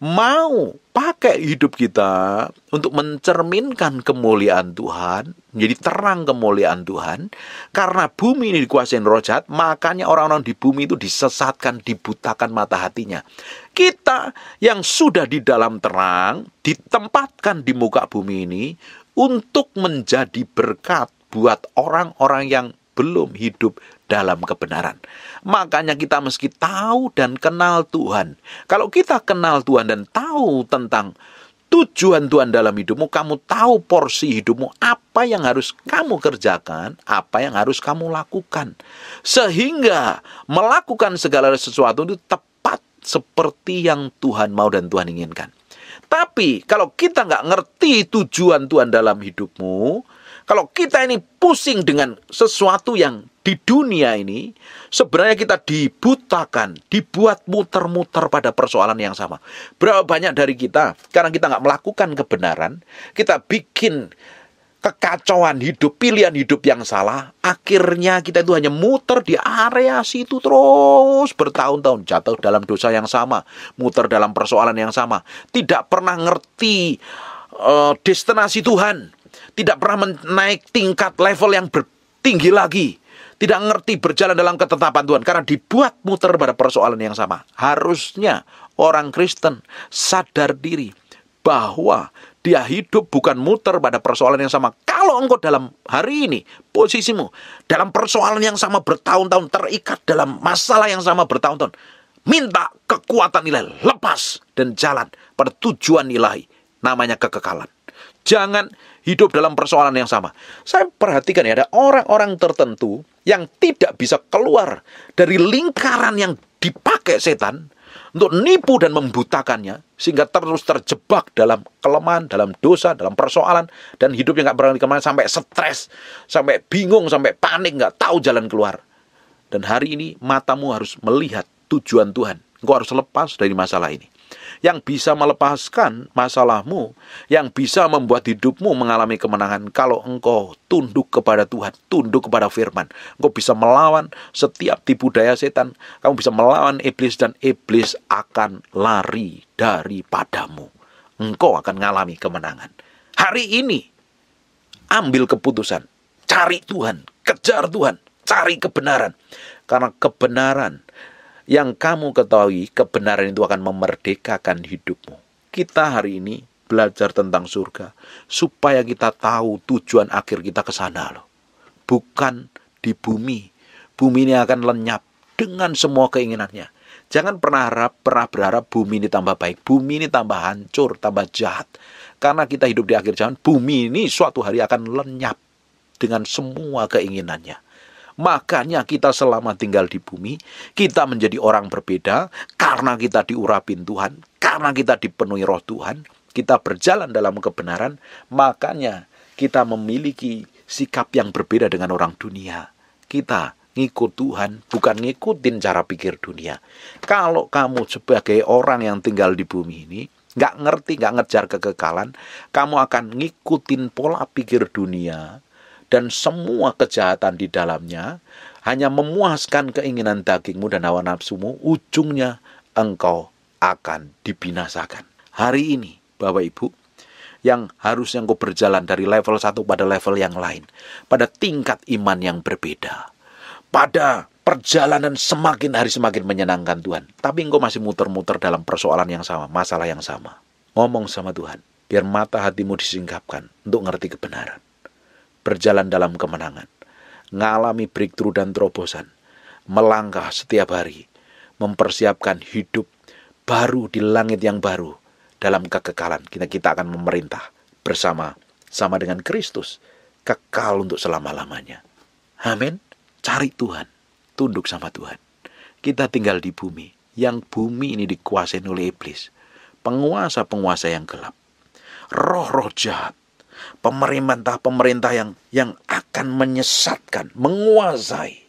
mau pakai hidup kita untuk mencerminkan kemuliaan Tuhan, menjadi terang kemuliaan Tuhan. Karena bumi ini dikuasai roh jahat, makanya orang-orang di bumi itu disesatkan, dibutakan mata hatinya. Kita yang sudah di dalam terang, ditempatkan di muka bumi ini untuk menjadi berkat buat orang-orang yang belum hidup dalam kebenaran. Makanya kita meski tahu dan kenal Tuhan. Kalau kita kenal Tuhan dan tahu tentang tujuan Tuhan dalam hidupmu, kamu tahu porsi hidupmu, apa yang harus kamu kerjakan, apa yang harus kamu lakukan. Sehingga melakukan segala sesuatu itu tepat seperti yang Tuhan mau dan Tuhan inginkan. Tapi kalau kita nggak ngerti tujuan Tuhan dalam hidupmu, kalau kita ini pusing dengan sesuatu yang di dunia ini, sebenarnya kita dibutakan, dibuat muter-muter pada persoalan yang sama. Berapa banyak dari kita, karena kita nggak melakukan kebenaran, kita bikin kekacauan hidup, pilihan hidup yang salah, akhirnya kita itu hanya muter di area situ terus bertahun-tahun, jatuh dalam dosa yang sama, muter dalam persoalan yang sama, tidak pernah ngerti destinasi Tuhan, tidak pernah menaik tingkat level yang tinggi lagi, tidak ngerti berjalan dalam ketetapan Tuhan, karena dibuat muter pada persoalan yang sama. Harusnya orang Kristen sadar diri bahwa dia hidup bukan muter pada persoalan yang sama. Kalau Kalau engkau dalam hari ini, posisimu dalam persoalan yang sama bertahun-tahun, terikat dalam masalah yang sama bertahun-tahun, minta kekuatan ilahi, lepas dan jalan pada tujuan ilahi, namanya kekekalan. Jangan hidup dalam persoalan yang sama. Saya perhatikan ya, ada orang-orang tertentu yang tidak bisa keluar dari lingkaran yang dipakai setan untuk nipu dan membutakannya, sehingga terus terjebak dalam kelemahan, dalam dosa, dalam persoalan, dan hidupnya nggak berani kemana, sampai stres, sampai bingung, sampai panik, nggak tahu jalan keluar. Dan hari ini matamu harus melihat tujuan Tuhan. Engkau harus lepas dari masalah ini. Yang bisa melepaskan masalahmu, yang bisa membuat hidupmu mengalami kemenangan, kalau engkau tunduk kepada Tuhan, tunduk kepada firman. Engkau bisa melawan setiap tipu daya setan. Kamu bisa melawan iblis, dan iblis akan lari daripadamu. Engkau akan mengalami kemenangan. Hari ini, ambil keputusan. Cari Tuhan, kejar Tuhan, cari kebenaran. Karena kebenaran yang kamu ketahui, kebenaran itu akan memerdekakan hidupmu. Kita hari ini belajar tentang surga, supaya kita tahu tujuan akhir kita ke sana loh. Bukan di bumi. Bumi ini akan lenyap dengan semua keinginannya. Jangan pernah berharap bumi ini tambah baik. Bumi ini tambah hancur, tambah jahat. Karena kita hidup di akhir zaman, bumi ini suatu hari akan lenyap dengan semua keinginannya. Makanya kita selama tinggal di bumi, kita menjadi orang berbeda, karena kita diurapin Tuhan, karena kita dipenuhi roh Tuhan, kita berjalan dalam kebenaran, makanya kita memiliki sikap yang berbeda dengan orang dunia. Kita ngikut Tuhan, bukan ngikutin cara pikir dunia. Kalau kamu sebagai orang yang tinggal di bumi ini, nggak ngerti, nggak ngejar kekekalan, kamu akan ngikutin pola pikir dunia, dan semua kejahatan di dalamnya hanya memuaskan keinginan dagingmu dan hawa nafsumu, ujungnya engkau akan dibinasakan. Hari ini, Bapak Ibu, yang harusnya engkau berjalan dari level satu pada level yang lain, pada tingkat iman yang berbeda, pada perjalanan semakin hari semakin menyenangkan Tuhan, tapi engkau masih muter-muter dalam persoalan yang sama, masalah yang sama. Ngomong sama Tuhan, biar mata hatimu disingkapkan untuk ngerti kebenaran. Berjalan dalam kemenangan, ngalami breakthrough dan terobosan, melangkah setiap hari, mempersiapkan hidup baru di langit yang baru, dalam kekekalan. Kita akan memerintah bersama-sama dengan Kristus, kekal untuk selama-lamanya. Amin. Cari Tuhan, tunduk sama Tuhan. Kita tinggal di bumi, yang bumi ini dikuasai oleh iblis, penguasa-penguasa yang gelap, roh-roh jahat, pemerintah-pemerintah yang akan menyesatkan, menguasai,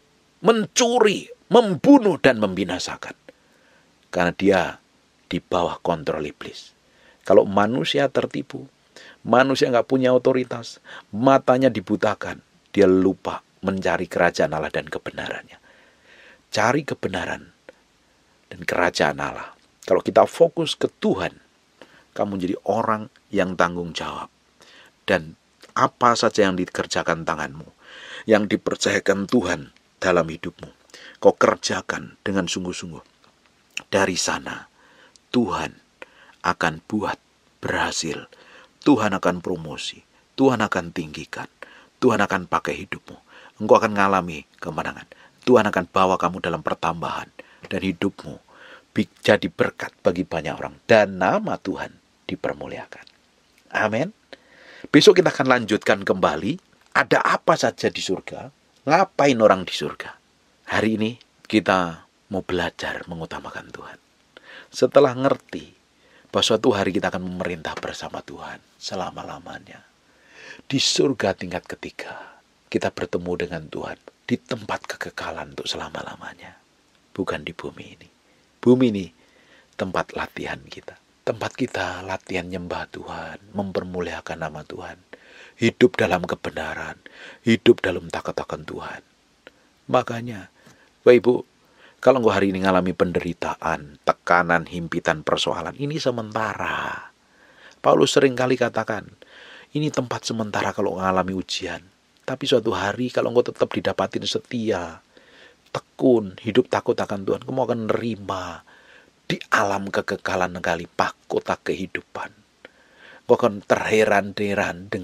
mencuri, membunuh, dan membinasakan. Karena dia di bawah kontrol iblis. Kalau manusia tertipu, manusia nggak punya otoritas, matanya dibutakan, dia lupa mencari kerajaan Allah dan kebenarannya. Cari kebenaran dan kerajaan Allah. Kalau kita fokus ke Tuhan, kamu jadi orang yang tanggung jawab. Dan apa saja yang dikerjakan tanganmu, yang dipercayakan Tuhan dalam hidupmu, kau kerjakan dengan sungguh-sungguh. Dari sana, Tuhan akan buat berhasil. Tuhan akan promosi. Tuhan akan tinggikan. Tuhan akan pakai hidupmu. Engkau akan mengalami kemenangan. Tuhan akan bawa kamu dalam pertambahan. Dan hidupmu jadi berkat bagi banyak orang. Dan nama Tuhan dipermuliakan. Amin. Besok kita akan lanjutkan kembali. Ada apa saja di surga? Ngapain orang di surga? Hari ini kita mau belajar mengutamakan Tuhan. Setelah ngerti bahwa suatu hari kita akan memerintah bersama Tuhan selama-lamanya. Di surga tingkat ketiga, kita bertemu dengan Tuhan di tempat kekekalan untuk selama-lamanya. Bukan di bumi ini. Bumi ini tempat latihan kita. Tempat kita latihan nyembah Tuhan, mempermuliakan nama Tuhan, hidup dalam kebenaran, hidup dalam takat-takat Tuhan. Makanya, Bapak Ibu, kalau engkau hari ini mengalami penderitaan, tekanan, himpitan, persoalan, ini sementara. Paulus sering kali katakan, ini tempat sementara kalau mengalami ujian. Tapi suatu hari kalau engkau tetap didapatin setia, tekun, hidup takut akan Tuhan, kamu akan menerima di alam kekekalan kali mahkota kehidupan. Kau akan terheran-heran dengan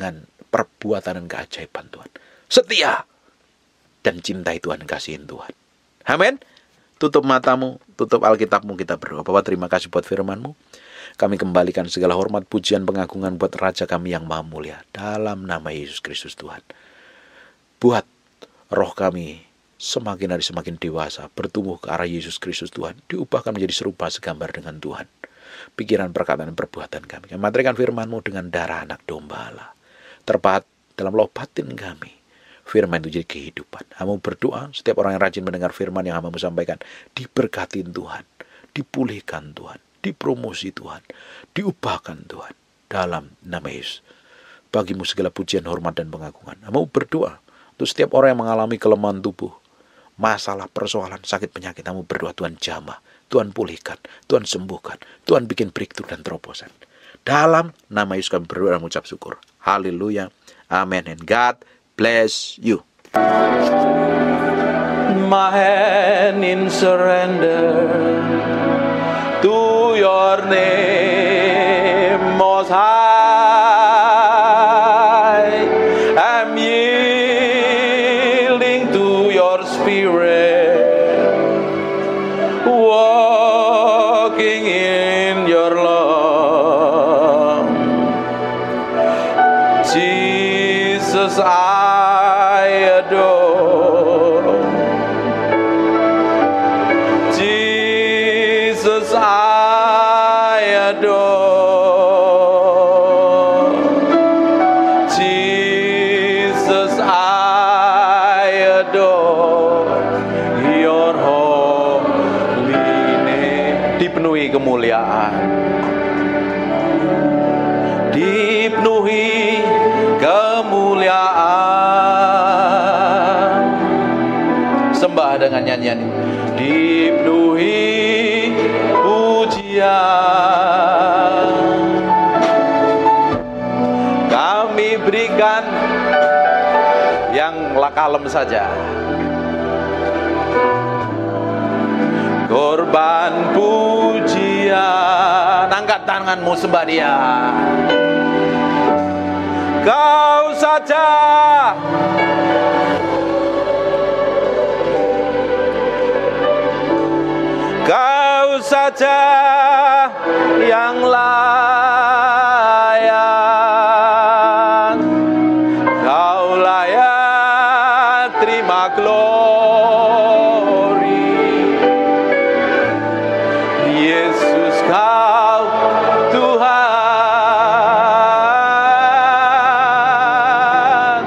perbuatan dan keajaiban Tuhan. Setia dan cintai Tuhan, kasihin Tuhan. Amin. Tutup matamu, tutup Alkitabmu, kita berdoa. Bapa, terima kasih buat firman-Mu. Kami kembalikan segala hormat, pujian, pengagungan buat Raja kami yang maha mulia. Dalam nama Yesus Kristus Tuhan. Buat roh kami semakin hari semakin dewasa, bertumbuh ke arah Yesus Kristus Tuhan. Diubahkan menjadi serupa segambar dengan Tuhan. Pikiran, perkataan, dan perbuatan kami. Kami materikan firman-Mu dengan darah anak domba Allah. Terpahat dalam loh batin kami. Firman itu jadi kehidupan. Hamba berdoa, setiap orang yang rajin mendengar firman yang hamba sampaikan, diberkatin Tuhan, dipulihkan Tuhan, dipromosi Tuhan, diubahkan Tuhan. Dalam nama Yesus. Bagimu segala pujian, hormat, dan pengagungan. Hamba berdoa untuk setiap orang yang mengalami kelemahan tubuh, masalah, persoalan, sakit, penyakit. Hamba berdoa, Tuhan jamah, Tuhan pulihkan, Tuhan sembuhkan, Tuhan bikin breakthrough dan terobosan. Dalam nama Yesus kami berdoa dan mengucap syukur. Haleluya. Amen. And God bless you. My hand in surrender to your name, Most High. I'm yielding to your Spirit, walking in your love. Jesus, I adore. Jesus, I adore. Jesus, I adore your holy name. Dipenuhi kemuliaan, dipenuhi kemuliaan. Sembah dengan nyanyian, dipenuhi pujian. Kami berikan yang kalem saja. Korban pujian. Angkat tanganmu, sembah Dia. Kau saja Kau saja yang layak. Kau layak terima glory. Yesus, Kau Tuhan.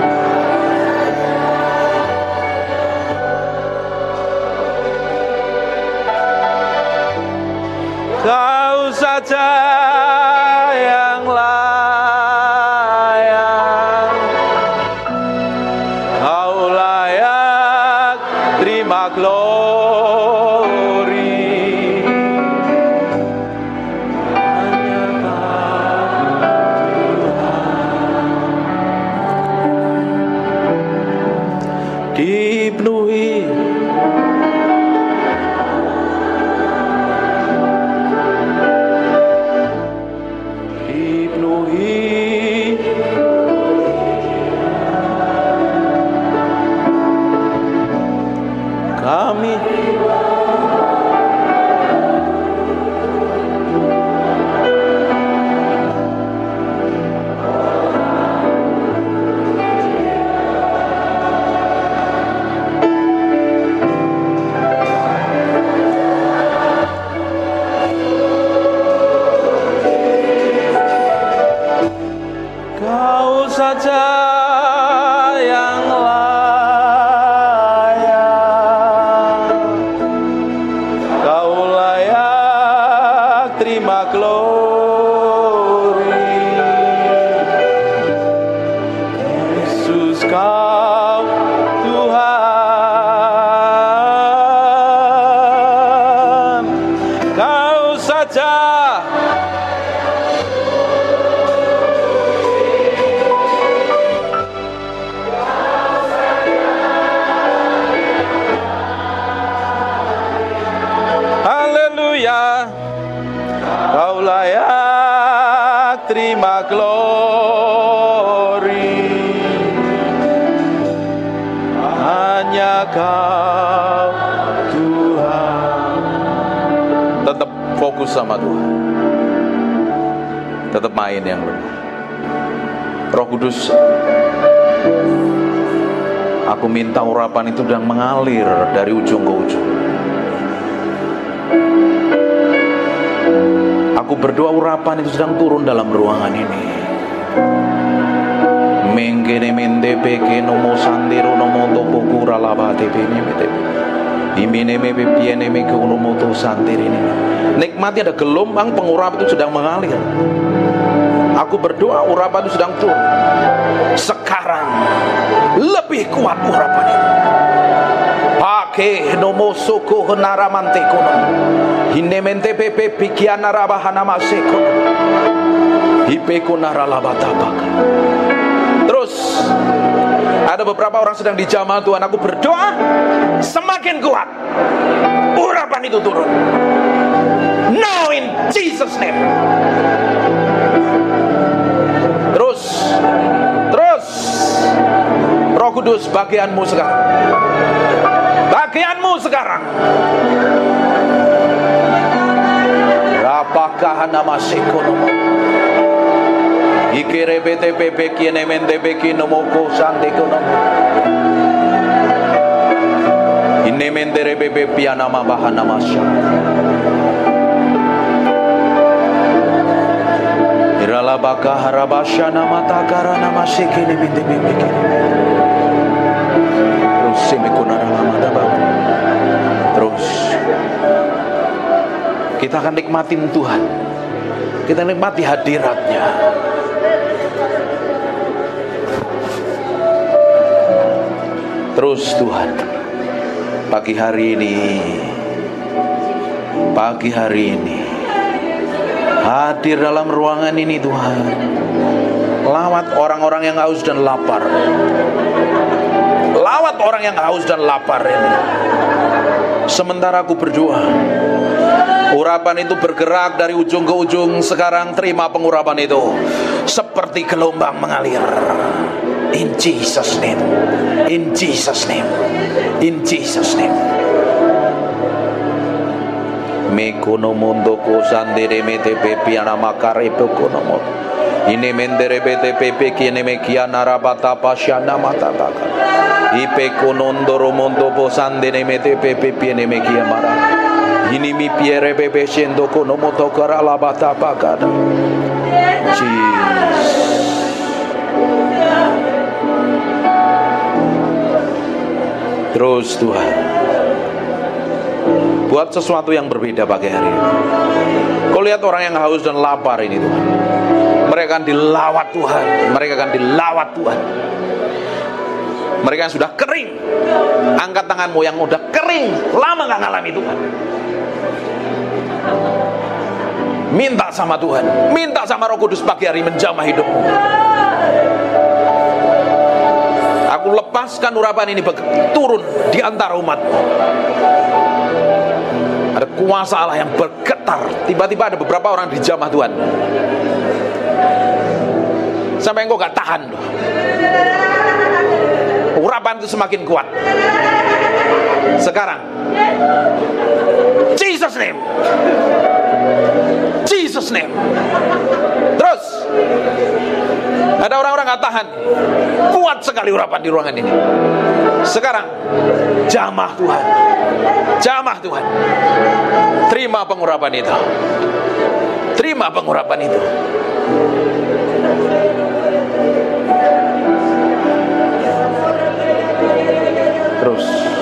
Kau saja yang layak. Kau layak terima glory. Hanya Tuhan. Dipenuhi kami. Kau saja yang layak. Kau layak terima glory. Yesus, Kau Tuhan. Kau saja. Haleluya. Kau layak terima glory. Tetap fokus sama Tuhan. Tetap main yang benar. Roh Kudus, aku minta urapan itu sedang mengalir dari ujung ke ujung. Aku berdoa urapan itu sedang turun dalam ruangan ini. Mengkene mende peke nomo sandero nomo topo kura laba tepe mete. Imine me piene me nomo to sandiri ini. Nikmati ada gelombang pengurap itu sedang mengalir. Aku berdoa urapan itu sedang turun. Sekarang lebih kuat urapan itu. Pake nomo soko henara manteko nomo. Hinemente pepe pikiana rabahana maseko. Hipeko naralabatabaka. Terus ada beberapa orang sedang dijamah Tuhan. Aku berdoa semakin kuat urapan itu turun. Now in Jesus name. Terus Roh Kudus, bagianmu sekarang. Bagianmu sekarang. Apakah nama sekonomo? Ikere BTPP kiene mendebeki nomoko sante konomo. Ine mendere bebe piana mabahana masya. Irala baka harabasha nama takara nama sekene mendebeki. Terus semikuna nama dabak. Terus kita akan nikmatin Tuhan. Kita nikmati hadiratnya. Terus Tuhan, pagi hari ini hadir dalam ruangan ini Tuhan. Lawat orang-orang yang haus dan lapar. Lawat orang yang haus dan lapar ini. Sementara aku berdoa, urapan itu bergerak dari ujung ke ujung. Sekarang terima pengurapan itu seperti gelombang mengalir. In Jesus name. In Jesus name. In Jesus name. Mekono mondo ko sandere mete pepi ana makare pekono. Ini mendere bete pepe kene mekiana rabata pasyana mata baka. Ipe konondoro mondo po sandere mete pepe piene mekia mara. Ini mi piere bebe shendo kono moto kara labata baka. Terus Tuhan, buat sesuatu yang berbeda pagi hari ini. Kau lihat orang yang haus dan lapar ini Tuhan. Mereka akan dilawat Tuhan. Mereka akan dilawat Tuhan. Mereka yang sudah kering, angkat tanganmu yang udah kering, lama gak ngalami Tuhan. Minta sama Tuhan, minta sama Roh Kudus pagi hari menjamah hidupmu. Aku lepaskan urapan ini turun di antara umatmu. Ada kuasa Allah yang bergetar. Tiba-tiba ada beberapa orang dijamah Tuhan. Sampai engkau gak tahan. Urapan itu semakin kuat. Sekarang Jesus name. Jesus name. Terus ada orang-orang gak tahan. Kuat sekali urapan di ruangan ini. Sekarang jamah Tuhan. Jamah Tuhan. Terima pengurapan itu. Terima pengurapan itu. Terus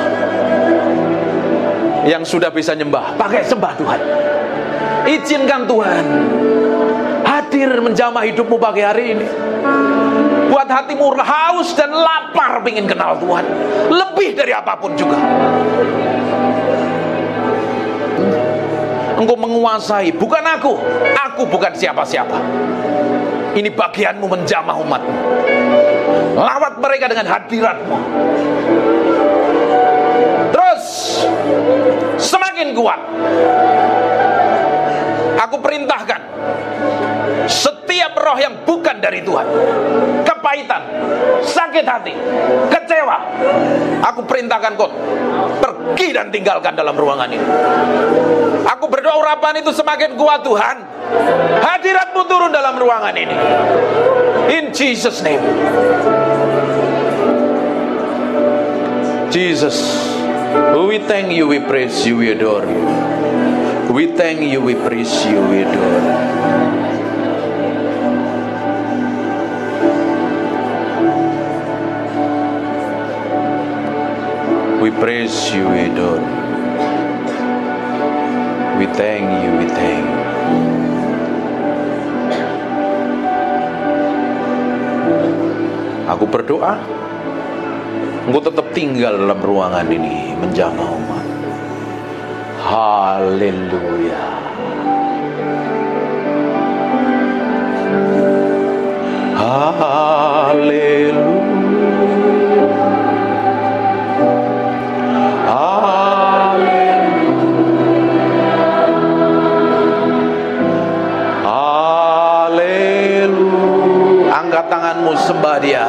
yang sudah bisa nyembah, pakai sembah Tuhan. Izinkan Tuhan hadir menjamah hidupmu pagi hari ini. Buat hatimu haus dan lapar ingin kenal Tuhan lebih dari apapun juga. Engkau menguasai, bukan aku. Aku bukan siapa-siapa. Ini bagianmu menjamah umatmu. Lawat mereka dengan hadiratmu. Terus semakin kuat. Aku perintahkan setiap roh yang bukan dari Tuhan, kepahitan, sakit hati, kecewa, aku perintahkan kau pergi dan tinggalkan dalam ruangan ini. Aku berdoa urapan itu semakin kuat Tuhan. Hadirat-Mu turun dalam ruangan ini. In Jesus' name. Jesus, we thank you, we praise you, we adore you. We thank you, we praise you, we adore you. We praise you, we adore you. We thank you, we thank you. Aku berdoa Engkau tetap tinggal dalam ruangan ini menjamah umat. Haleluya. Haleluya. Haleluya. Angkat tanganmu, sembah Dia.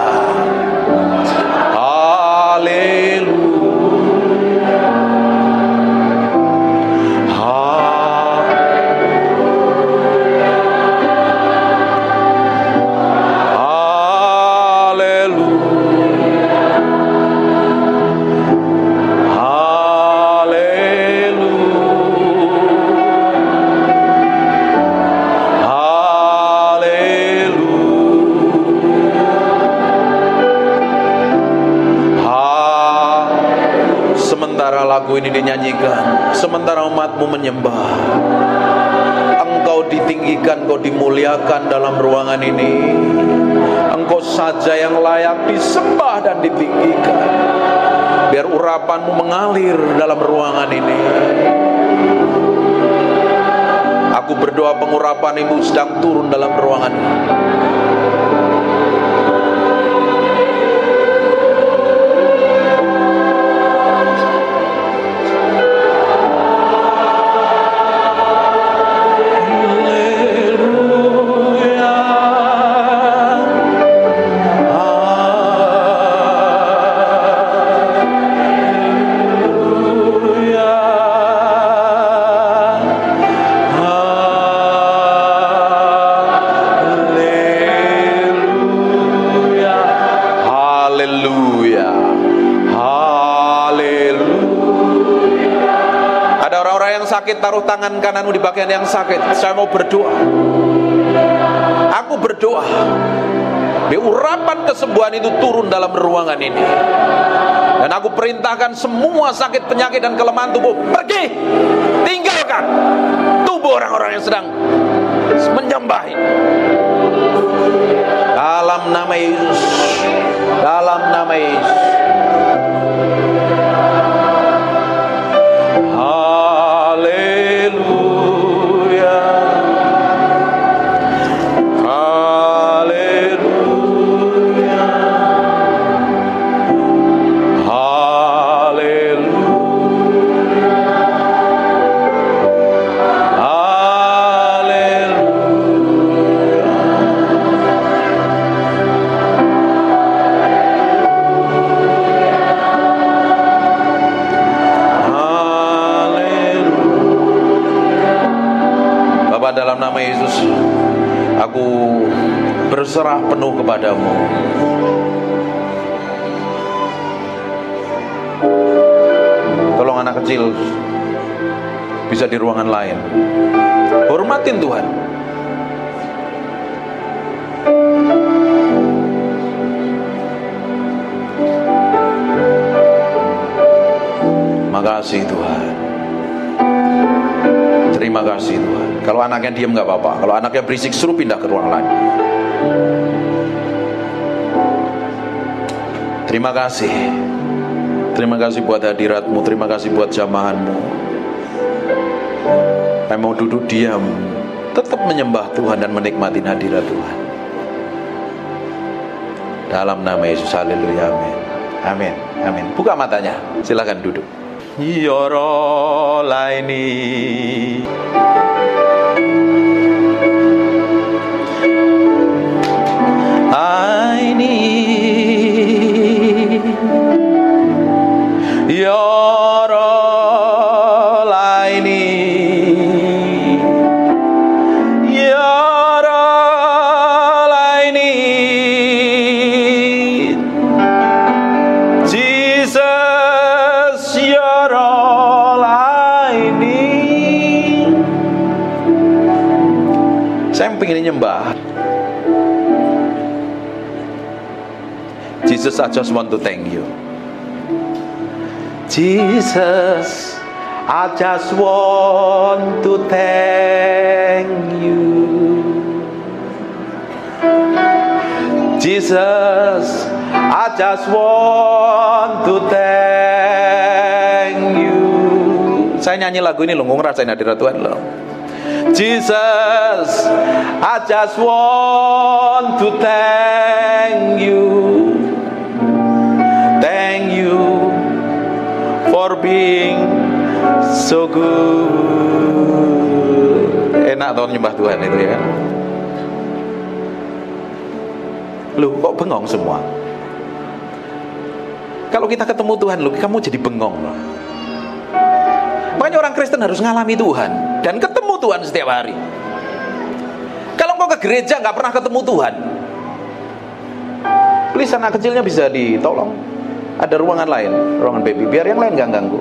Lagu ini dinyanyikan, sementara umatmu menyembah, Engkau ditinggikan, Engkau dimuliakan dalam ruangan ini. Engkau saja yang layak disembah dan ditinggikan. Biar urapanmu mengalir dalam ruangan ini. Aku berdoa pengurapan Ibu sedang turun dalam ruangan ini. Sakit, taruh tangan kananmu di bagian yang sakit. Saya mau berdoa. Aku berdoa biar urapan kesembuhan itu turun dalam ruangan ini. Dan aku perintahkan semua sakit, penyakit dan kelemahan tubuh pergi, tinggalkan tubuh orang-orang yang sedang menyembah. Dalam nama Yesus, dalam nama Yesus. Dalam nama Yesus, aku berserah penuh kepadamu. Tolong anak kecil bisa di ruangan lain. Hormatin Tuhan. Makasih Tuhan. Terima kasih Tuhan. Kalau anaknya diam gak apa-apa. Kalau anaknya berisik, suruh pindah ke ruang lain. Terima kasih. Terima kasih buat hadiratmu. Terima kasih buat jamahanmu yang mau duduk diam, tetap menyembah Tuhan dan menikmati hadirat Tuhan. Dalam nama Yesus, haleluya, amin. Amin, amin. Buka matanya, silakan duduk. Yoro laini aini yang pengen nyembah. Jesus, I just want to thank you. Jesus, I just want to thank you. Jesus, I just want to thank you. Saya nyanyi lagu ini loh, ngerasain hadirat Tuhan loh. Jesus, I just want to thank you. Thank you for being so good. Enak tau nyembah Tuhan itu ya. Loh, kok bengong semua? Kalau kita ketemu Tuhan, loh, kamu jadi bengong loh. Makanya orang Kristen harus ngalami Tuhan dan ketemu Tuhan setiap hari. Kalau kau ke gereja nggak pernah ketemu Tuhan, please anak kecilnya bisa ditolong. Ada ruangan lain, ruangan baby, biar yang lain nggak ganggu.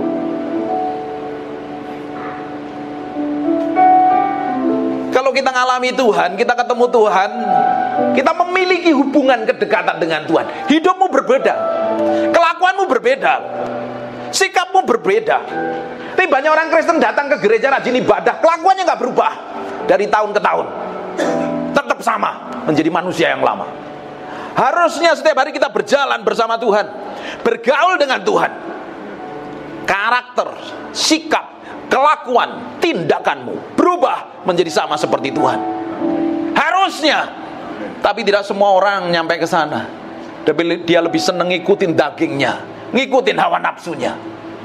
Kalau kita ngalami Tuhan, kita ketemu Tuhan, kita memiliki hubungan kedekatan dengan Tuhan. Hidupmu berbeda, kelakuanmu berbeda, sikapmu berbeda. Tapi banyak orang Kristen datang ke gereja rajin ibadah, kelakuannya nggak berubah dari tahun ke tahun, tetap sama, menjadi manusia yang lama. Harusnya setiap hari kita berjalan bersama Tuhan, bergaul dengan Tuhan. Karakter, sikap, kelakuan, tindakanmu berubah menjadi sama seperti Tuhan. Harusnya, tapi tidak semua orang nyampe ke sana. Dia lebih seneng ngikutin dagingnya, ngikutin hawa nafsunya,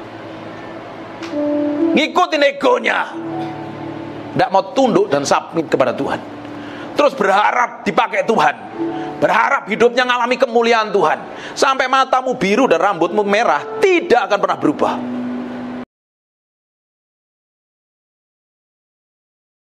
ngikutin egonya, tidak mau tunduk dan submit kepada Tuhan. Terus berharap dipakai Tuhan, berharap hidupnya ngalami kemuliaan Tuhan, sampai matamu biru dan rambutmu merah, tidak akan pernah berubah.